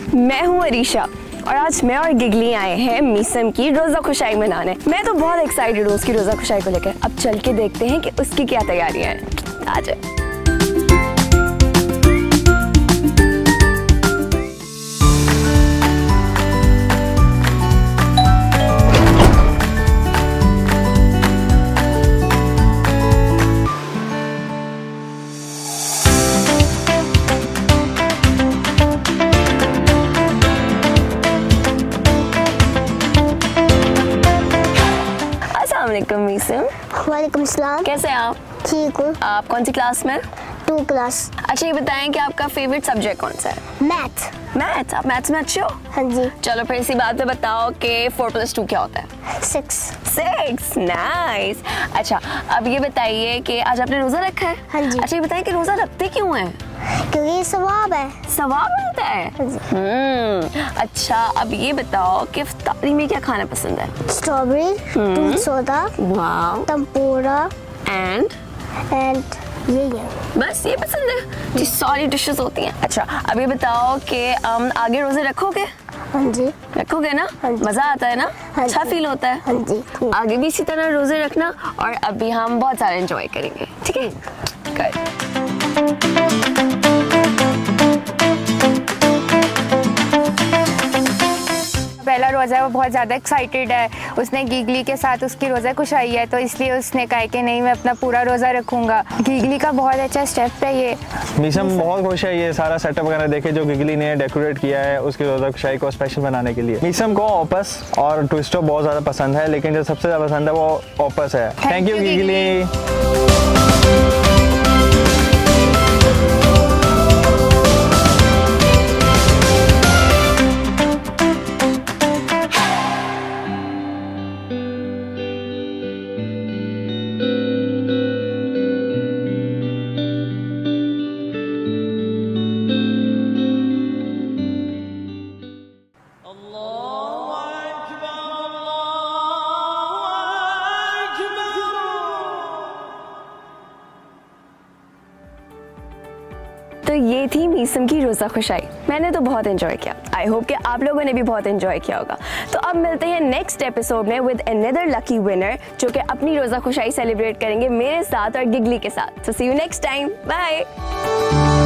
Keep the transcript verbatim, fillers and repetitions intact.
मैं हूँ अरीशा और आज मैं और गिगली आए हैं मीसम की रोज़ा खुशाई मनाने। मैं तो बहुत एक्साइटेड हूँ उसकी रोज़ा खुशाई को लेकर। अब चल के देखते हैं कि उसकी क्या तैयारियाँ हैं। आ जाए। अस्सलामुअलैकुम मीसम। वालेकुम सलाम। कैसे हैं आप? ठीक हूँ। आप कौन सी क्लास में? Two class. अच्छा ये बताएं कि आपका फेवरेट सब्जेक्ट कौन सा है? मैथ। मैथ। आप मैथ्स में अच्छे हो? हाँ जी। चलो फिर इसी बात पे बताओ कि फोर प्लस टू क्या होता है? सिक्स। सिक्स। नाइस। अच्छा अब ये बताइए कि आज आपने रोजा रखा है? हाँ जी। अच्छा ये बताएं कि रोजा रखते क्यों हैं? क्योंकि ये सवाब है। सवाब मिलता है? हाँ जी। हम्म अच्छा अब ये बताओ कि इफ्तारी में क्या खाना पसंद है? स्ट्रॉबेरी, दूध सोडा, वाओ, टम्पोरा एंड एंड ये है। बस ये पसंद है? जी सारी डिशेस होती हैं। अच्छा अब ये बताओ कि um, आगे रोजे रखोगे? हाँ जी। रखोगे ना? हाँ जी। मजा आता है ना? हाँ अच्छा जी। फील होता है? हाँ जी। आगे भी इसी तरह रोजे रखना और अभी हम बहुत सारे एंजॉय करेंगे, ठीक है? Good. पहला रोज़ा है, वो बहुत ज़्यादा एक्साइटेड है। उसने गीगली के साथ उसकी रोज़ा खुशाई है तो इसलिए उसने कहा कि नहीं मैं अपना पूरा रोज़ा रखूँगा। गीगली का बहुत अच्छा स्टेप है ये। मीसम बहुत खुश है ये सारा सेटअप वगैरह देखे जो गिगली ने डेकोरेट किया है उसकी रोज़ा खुशाई को स्पेशल बनाने के लिए। मीसम को ओपस और ट्विस्टो बहुत ज़्यादा पसंद है लेकिन जो सबसे ज़्यादा पसंद है वो ओपस है। थैंक यू गिगली। तो ये थी मीसम की रोज़ा खुशाई। मैंने तो बहुत एंजॉय किया। आई होप कि आप लोगों ने भी बहुत एंजॉय किया होगा। तो अब मिलते हैं नेक्स्ट एपिसोड में विद अनदर लकी विनर जो कि अपनी रोज़ा खुशाई सेलिब्रेट करेंगे मेरे साथ और गिगली के साथ। So see you next time. Bye.